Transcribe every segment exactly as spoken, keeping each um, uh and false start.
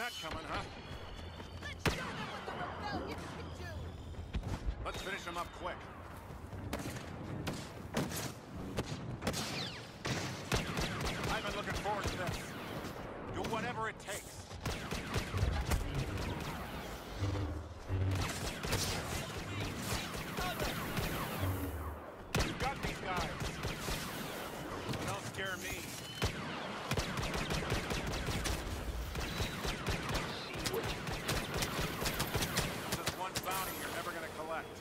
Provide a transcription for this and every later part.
that coming, huh? Let's show them what the rebellion can do! Let's finish them up quick. I've been looking forward to this. Do whatever it takes. You got these guys. Don't scare me. This is one bounty you're never gonna collect.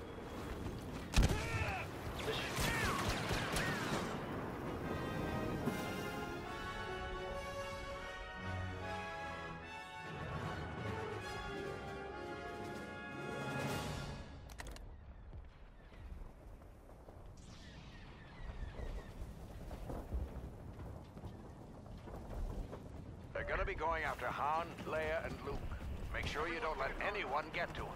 They're gonna be going after Han, Leia, and Luke. Make sure you don't let anyone get to them.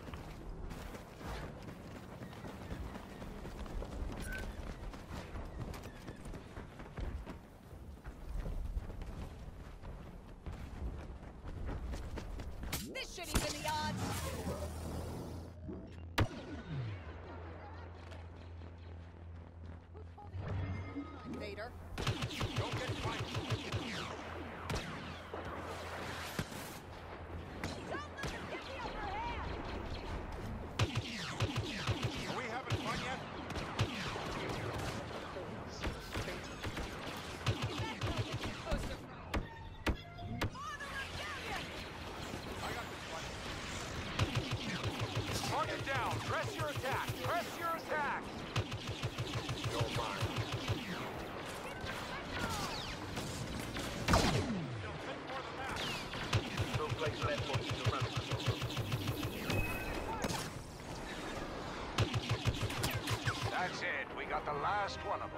This should even the odds! Who's holding Vader? Don't get fighting. Are we having fun yet? I got this one. Target down. Press your attack. Press your attack. Don't mind. They'll take more than that. No place left for you to run. That's it. We got the last one of them.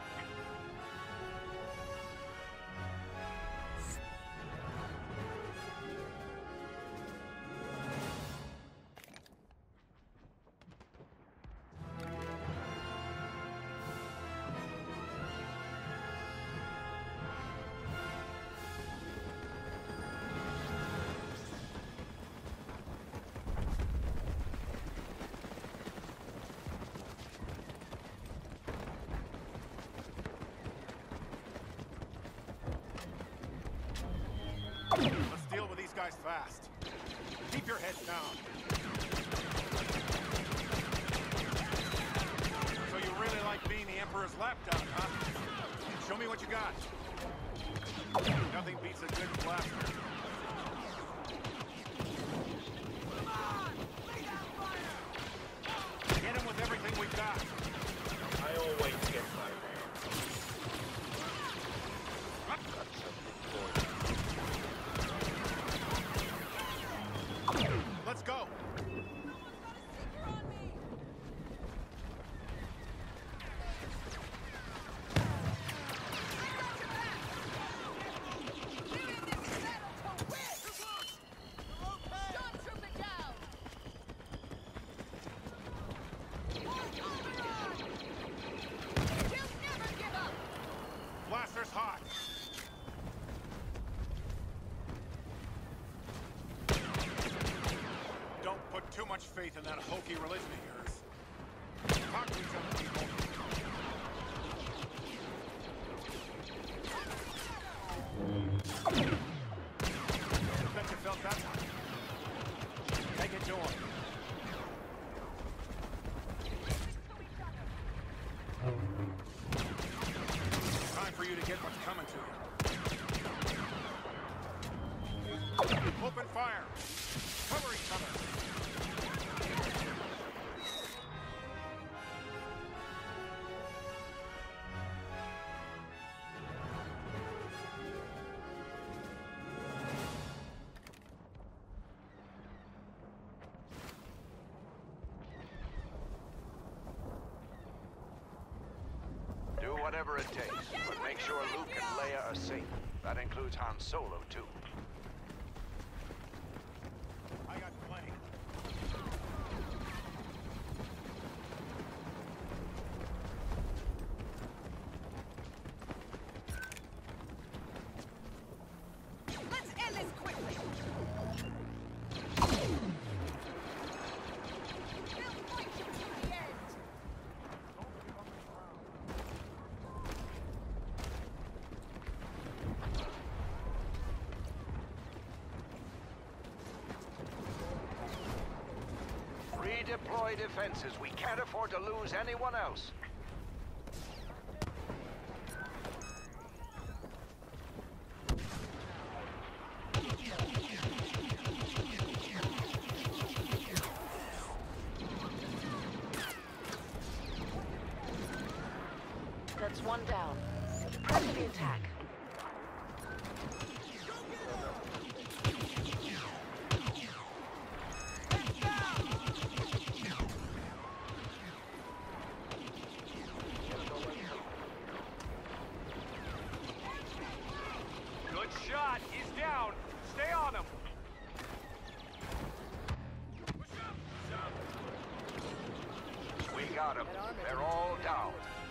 Let's deal with these guys fast. Keep your heads down. So you really like being the Emperor's lapdog, huh? Show me what you got. Nothing beats a good blaster. Come on! Lay down fire! Get him with everything we've got. I always get my man. Let's go. You're on me! We're in this battle to win! Stormtrooper down! Override! He'll never give up! Blaster's hot. Don't put too much faith in that hokey religion of yours. Talk to each other, people. I bet you felt that one. Take it to him. Time for you to get what's coming to you. Open fire. Cover each other. Do whatever it takes, but make sure Luke and Leia are safe. That includes Han Solo, too. I got plenty. Let's end this quickly! redeploy defenses. We can't afford to lose anyone else. That's one down. Press the attack. Good shot. He's down. Stay on him. We got them. They're all down.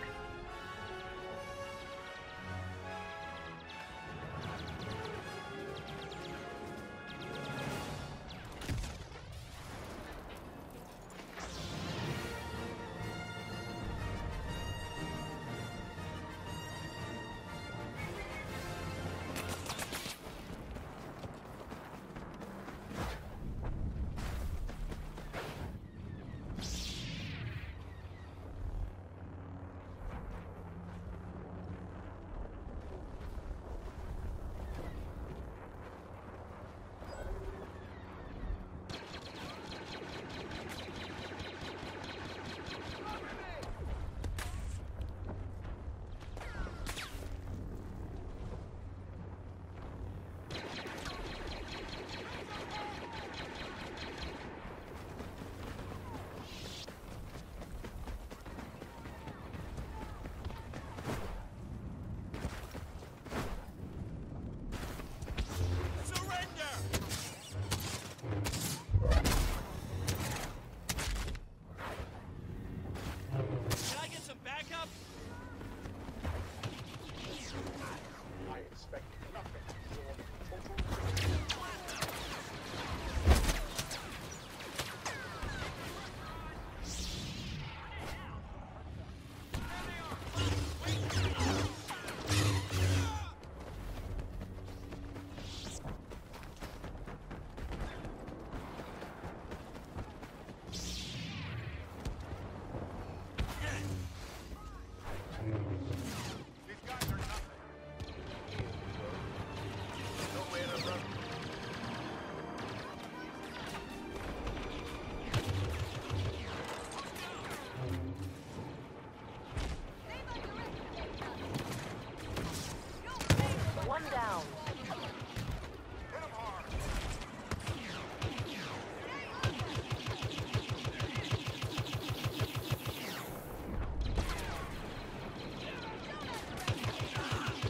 One down.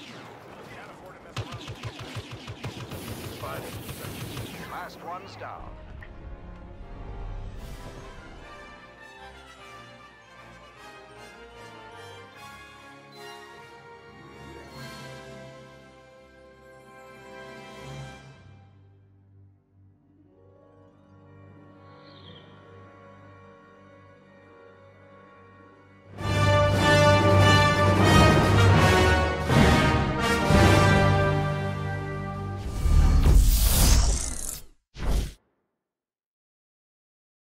Last one's down.